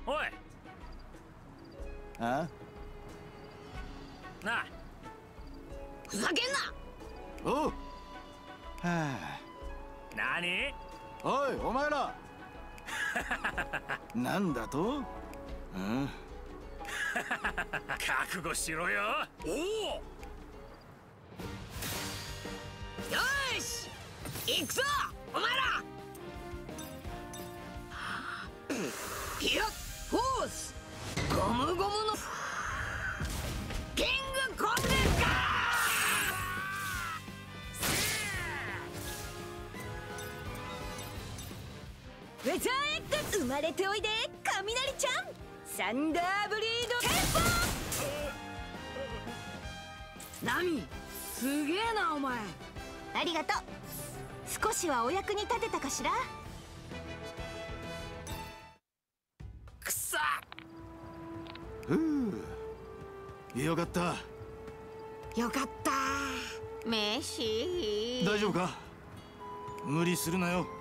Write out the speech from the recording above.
おい。 あ？ なあ。 ふざけんな。 おう。はあ。 何？ おい、お前ら。なんだと？うん。 覚悟しろよ。おお。 よし、行くぞお前ら。ピアフォースゴムゴムのキングコブレスか。 ウェザー X 生まれておいで雷ちゃん。サンダーブリードテンポ。 ナミ、すげえなお前。 ありがとう。少しはお役に立てたかしら。 くそ。 ふう。よかった。 よかった。 メッシー。 大丈夫か？無理するなよ。